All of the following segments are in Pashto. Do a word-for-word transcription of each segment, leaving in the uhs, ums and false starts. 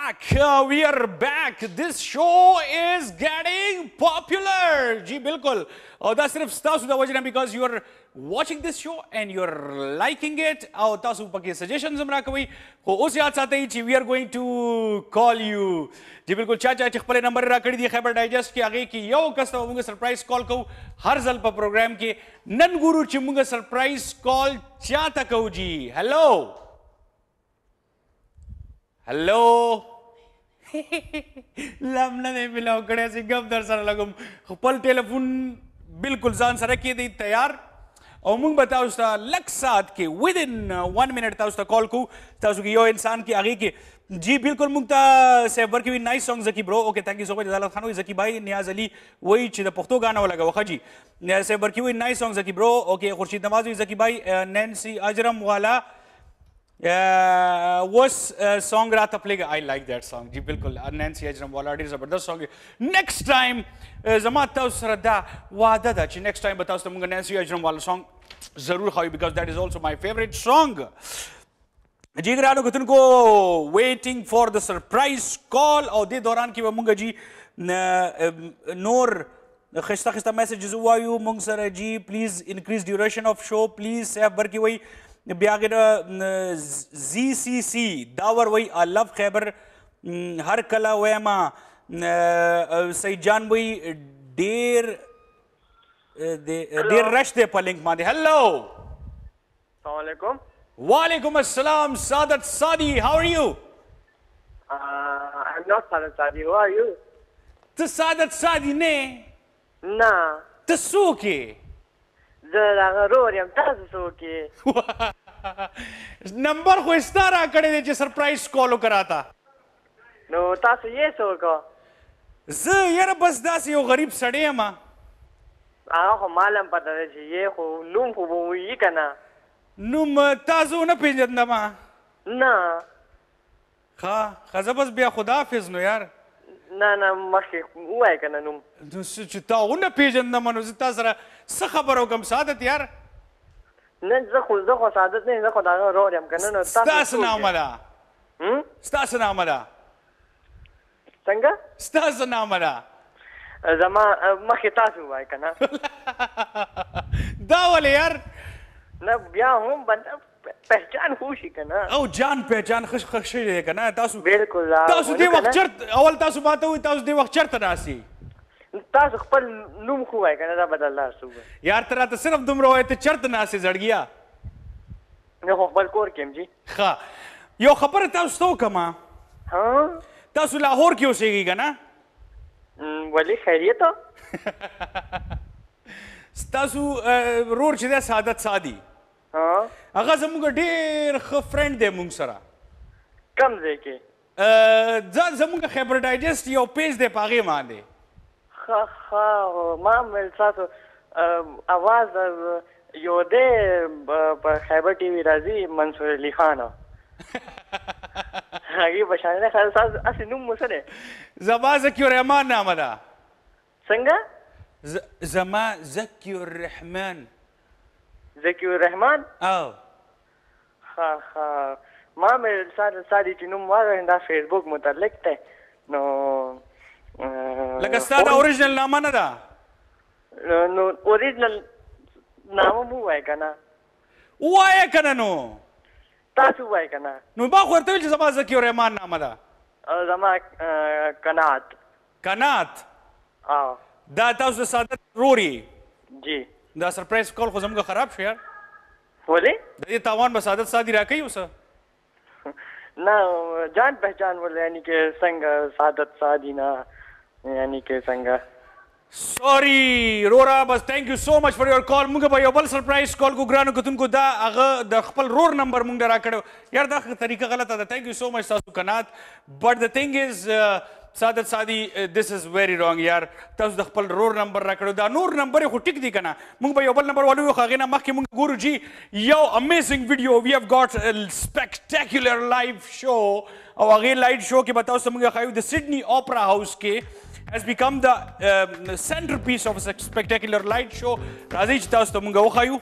back. Uh, we are back. This show is getting popular. जी बिल्कुल. और दा सिर्फ तासु दा वजह because you are watching this show and you are liking it. और तासु पके suggestions हमरा कोई हो उस याद साथ ही जी we are going to call you. जी बिल्कुल चाचा चिखपले नंबर रखड़ी दी खबर डाइजेस्ट की आगे की यो कस्ता मुंगे सरप्राइज कॉल को हर जल पर प्रोग्राम के नन गुरु चिमुंगे सरप्राइज कॉल चाहता को जी. हेलो हेलो लमना नहीं मिला कड़े से गप दरसर लगम पल टेलीफोन बिल्कुल जान सर के दी तैयार और मुंग बताओ उसका लक साथ के विद इन वन मिनट था उसका कॉल को था उसकी यो इंसान की आगे के जी बिल्कुल मुंगता से वर्क भी नाइस सॉन्ग जकी bro okay thank you so much Adalat खानो जकी भाई नियाज अली वही चीज पुख्तो गाना वाला वखा जी से वर्क भी नाइस सॉन्ग जकी ब्रो ओके खुर्शीद नवाज भी जकी भाई नैन्सी अजरम वाला वो सॉन्ग रात play I like that song जी बिल्कुल नैन्सी अजरम वाला जबरदस्त सॉन्ग नेक्स्ट टाइम जमा सरदा वादा दा नेक्स्ट टाइम बताओ तो मुंगा नैन्सी अजरम वाला सॉन्ग जरूर खाओ because that is also my favourite song जी ग्रानो को तुमको waiting for the surprise call और दे दौरान की मुंगा जी नूर खिस्ता खिस्ता मैसेजेस हुआ यू मुंग सर जी please increase duration of show please सेफ बर की वही ब्यागर जी सी सी दावर वही आई लव खैबर हर कला वेमा सईजान वही डेर डेर रश दे पलिंग मादे हेलो अस्सलाम वालेकुम वालेकुम अस्सलाम Saadat Saadi how are you I am not Saadat Saadi how are you तो सादत सादी ने ना तो सूके जरा रोरियम तासु सूके नंबर को इस तरह करे दे सरप्राइज कॉल कराता नो तासु ये सोको ज यार बस दास यो गरीब सड़े हम आ हो मालूम पता है जी ये हो नुम हो वो ये कना नुम ताजो न पेजंदा मा ना खा खजा बस बिया खुदा हाफिज नो यार ना ना मखे हुआ है कना नुम नु सुचता उन पेजंदा मनो जता जरा स खबरो कम सादत यार न ज खुद ज सादत नहीं ज खुदा रोरियम कना नो स्तास नामला हम स्तास नामला संगा स्तास नामला जमा मखे तासु हुआ है कना दावले यार ना बिया हूं बंदा पहचान खुशी कना ओ जान पहचान खुश खुश है कना तासु बिल्कुल तासु दे वक्त चर्त अवल तासु बात हुई तासु दे वक्त चर्त रासी तासु खपल नुम खुआ है कना बदल सुबह यार तेरा तो सिर्फ तुम रहो ते चर्त ना से जड़ गया ने खपल कोर केम जी खा यो खबर तासु तो कमा हां तासु लाहौर क्यों से गई कना वली खैरियत तो तासु रोर छदे सादत सादी हां अगर जमुग ढेर ख फ्रेंड दे मुंग सरा कम दे के अ जमुग खबर डाइजेस्ट यो पेज दे पागे मा दे खा खा मा मिल साथ आवाज यो दे पर खैबर टीवी राजी मंसूर अली खान आगे बशाने खाल साथ असनु मुसरे जमा ज़कीर रहमान नाम दा संगा जमा ज़कीर रहमान ज़कीर रहमान आओ हाँ हाँ माँ मेरे साथ सारी चीज़ों मार रहे हैं फेसबुक मुतालिक थे नो लगा सादा ओरिजिनल नाम ना दा नो ओरिजिनल नाम मुँह है क्या वो है क्या नो तासु है क्या नो बाखवर तो इल्ज़ जमा ज़कीर रहमान नाम दा जमा कनात कनात आओ दा तासु सादा रोरी जी दा सरप्राइज कॉल खुजम का खराब शो यार बोले ये तावान बसादत सादी रहा कहीं उसे ना जान पहचान बोले यानी के संग सादत सादी ना यानी के संग सॉरी रोरा बस thank you so much for your call मुंगे भाई ओबल सरप्राइज कॉल को ग्रानो को तुमको दा अगर द खपल रोर नंबर मुंग डरा करो यार दा तरीका गलत था थैंक यू सो मच सासु कनात but the thing is Saadat Saadi this is very wrong यार तस द खपल रोर नंबर रखड़ो दा नूर नंबर को टिक दी कना मुंग भाई ओबल नंबर वालू खागे ना मख मुंग गुरु जी यो amazing video we have got a spectacular live show और आगे लाइव शो के बताओ समझ खायो द सिडनी ओपेरा हाउस के has become the uh, centerpiece of a spectacular light show. Razi chitaus to munga wakhayu.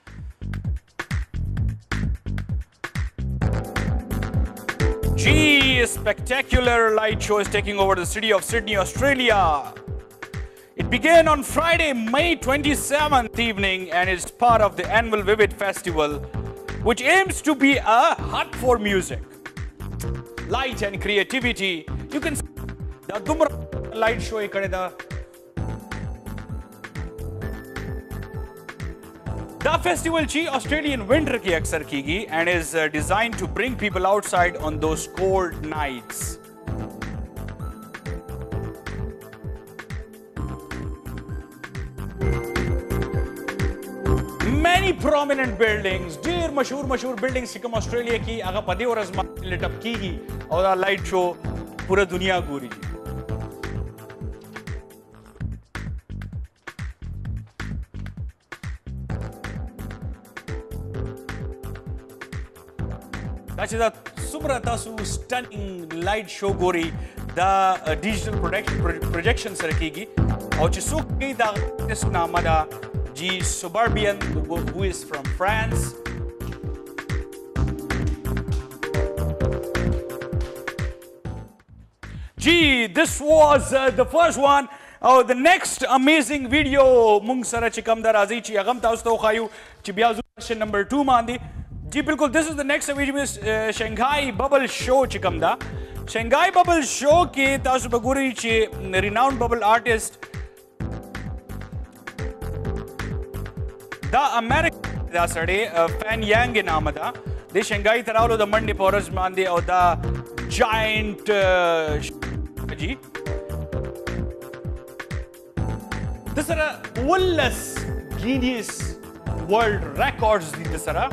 Gee, a spectacular light show is taking over the city of Sydney, Australia. It began on Friday, May twenty-seventh evening and is part of the annual Vivid Festival, which aims to be a hut for music, light and creativity. You can see the Dumra light show ekade da. The festival chi Australian winter ki aksar kigi and is uh, designed to bring people outside on those cold nights. Many prominent buildings, dear mashhoor mashhoor buildings ki kam Australia ki aga pade aur azman lit up kigi aur a light show pura duniya gori ji. That's the super tasu stunning light show gori the uh, digital production pro projection sar kigi aur chi suk ki da is namada G Suburbian, who is from France. Gee, this was uh, the first one. Oh, the next amazing video, mung sara chikam da razi chi agam tausto khayu chi biazu question number two mandi. Gee, bilkul, this is the next video is uh, Shanghai Bubble Show chikam da. Shanghai Bubble Show ke tausto baguri chi renowned bubble artist the American da sade uh, Fan Yang in Amada. The Shanghai Taralo the Monday Porus Mandi or the giant uh, G. This is a Willis Guinness World Records. This is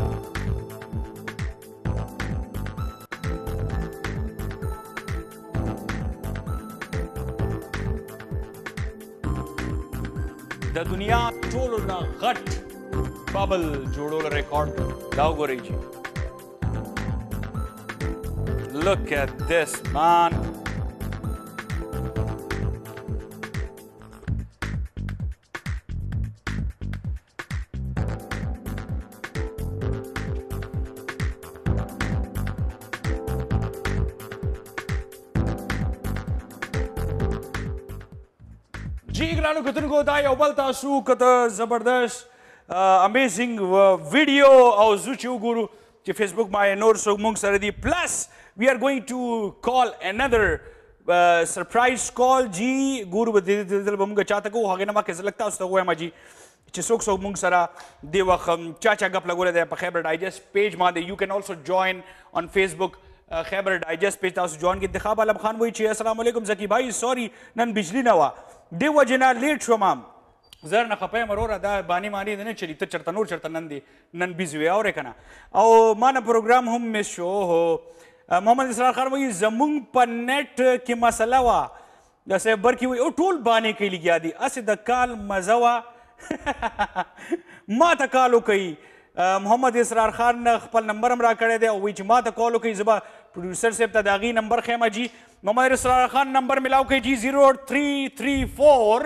the dunya cholo na ghat bubble jodo record dao gore ji. Look at this, man. जी ग्रानो कतन को दाई अव्वल तासु कत जबरदस्त amazing uh, video और जुचु गुरु जे Facebook my नोर सो मुंग सरदी plus we are going to call another uh, surprise call जी गुरु बदे दिल बमुंग चाहता को हागे नमा कैसे लगता उस तो वो है माजी चिसोक सो मुंग सरा देवा खम चाचा गप लगोले दे पर खैबर डाइजेस्ट page मां दे you can also join on Facebook Khyber digest page तासु join के दिखा बालब खान वही ची अस्सलाम वालेकुम ज़की भाई sorry नन बिजली ना हुआ देवा जना लेट शो माम ज़र न खपे मरोरा दा बानी मानी देने चली तो चरता नूर चरता नंदी नन बिजवे और एक ना और माना प्रोग्राम हम में शो हो मोहम्मद इसरार खान वही ज़मुंग पर नेट की मसला वा जैसे बर की वही ओ टूल बाने के लिए गया दी असे दकाल मज़ावा माँ तकालो कई मोहम्मद इसरार खान न खपल नंबर हम रा करे दे और वही माँ तकालो कई ज़बा प्रोड्यूसर से तदागी नंबर खेमा जी मोहम्मद इसरार खान नंबर मिलाओ कई जी zero three three four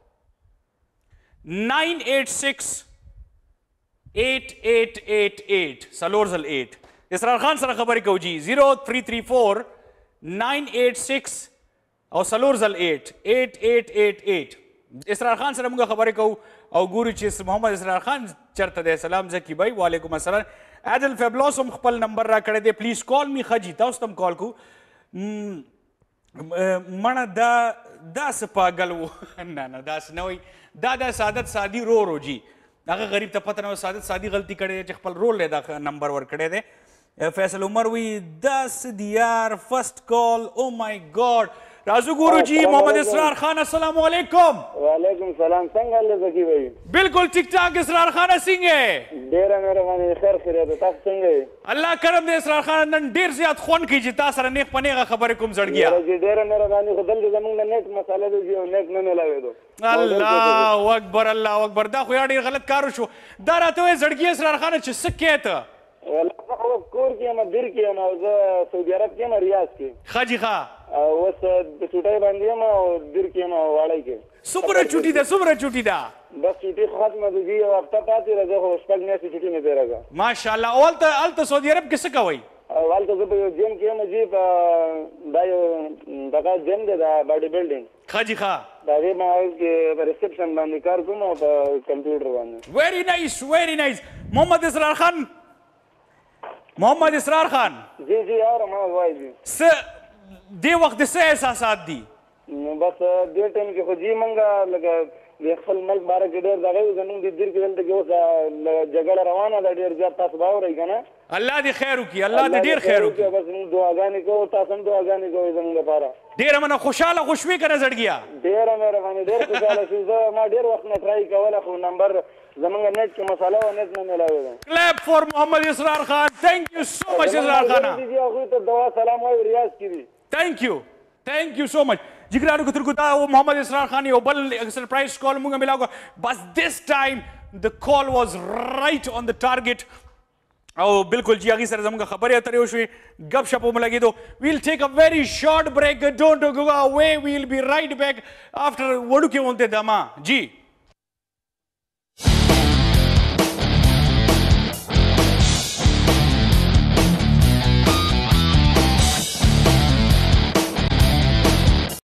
nine eight six eight eight eight eight सलोरजल eight इसरार खान सर खबर को जी zero three three four nine eight six और सलोरजल eight eight eight eight eight Israr Khan sir मुंगा खबर को और गुरु चीज मोहम्मद इसरार खान चरता दे सलाम ज़की भाई वालेकुम अस्सलाम एडल फेबलोस हम खपल नंबर रा करे दे प्लीज कॉल मी खजी ताउस तम कॉल को मना दा दास पागल वो ना ना दास नोई दादा सादत सादी रो रो जी अगर गरीब तो पता ना सादत सादी गलती करे चखपल रोल ले दा नंबर वर करे दे फैसल उमर वी दस दियार first call oh my God Raju गुरु जी मोहम्मद इसरार खान अस्सलाम वालेकुम वालेकुम सलाम संग ले ज़की भाई बिल्कुल ठीक ठाक इसरार खान सिंह है डेरा मेरे माने खैर खैर तो तक सिंह है अल्लाह करम दे इसरार खान नन ढेर ज्यादा खून की जिता सर नेक पने का खबर कुम जड़ गया जी डेरा मेरे माने खदल दे जमंग नेट मसाला दे जी नेक न मिलावे दो अल्लाह अकबर अल्लाह अकबर दा खो यार गलत कारो शो दारा तो जड़ गया इसरार खान च सकेत والله هو كور کې ما دیر کې ما زه سعودي عرب کې ما ریاض کې خاجي خا اوس د چټای باندې ما دیر کې ما واړی کې سمره چټي ده سمره چټي ده بس چټي ختمه دي یو هفته پاتې راځه خو شپږ میاشتې چټي نه دی راځه ماشاءالله اول ته الته سعودي عرب کې څه کوي والته زه په یو جیم کې یم جی په دا یو دغه جیم دی دا باډي بلډینګ ښه جي ښه د هغې محل کې په ریسپشن باندې کار کوم او په کمپیوټر باندې. ویری نایس ویری نایس. محمد اسرار خان محمد اسرار خان جی جی اورم او وایي جی څه دې وخت د څه احساسات دي؟ نو بس دې ټایم کې خو جی موږ لکه د خپل ملک باره کې ډېر دغه وي زموږ د دیر کې دلته کې اوس جګړه روانه ده ډېر زیات تاسو به اورئ که نه. الله دې خیر وکړي الله دې ډېر خیر وکړي. بس موږ دعاګانې کوو تاسو هم دعاګانې کوئ زموږ لپاره. ډېره مننه خوشحاله خوشوي که نه زړګیا؟ ډېره مهرباني ډېر خوشحاله شو. زه ما ډېر وخت نه ټرای کوله خو نمبر زموږ نیټ کې مساله وه نیټ نه میلاوې ده. کلیپ فار محمد اسرار خان. تھینک یو سو مچ اسرار خانه. هغوی ته دعا سلام وایو ریاض کې دي. تھینک یو تھینک یو سو مچ. جګرانو کتونکو دا محمد اسرار خان یو بل سرپرایز کال موږ میلاو بس دس ټایم د کال واز رائټ آن د ټارګیټ او بالکل جی هغې سره زموږ خبرې اترې وشوې ګپ شپ هم لګېدو. ویل ټیک ا ویری شارټ بریک ډونټ گو اوے ویل بی رائټ بیک آفټر وړوکې غوندې دمه. جی